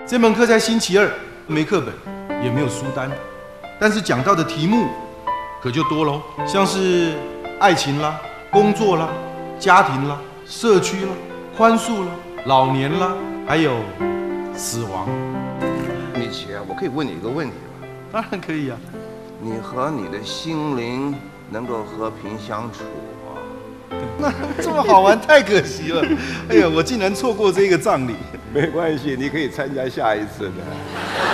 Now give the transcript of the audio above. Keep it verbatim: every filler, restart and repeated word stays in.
这门课在星期二，没课本，也没有书单，但是讲到的题目可就多喽，像是爱情啦、工作啦、家庭啦、社区啦、宽恕啦、老年啦，还有死亡。 米奇，我可以问你一个问题吗？ 当然可以啊。 你和你的心灵能够和平相处吗？ 那这么好玩，太可惜了。哎呀，我竟然错过这个葬礼。 没关系，你可以参加下一次的。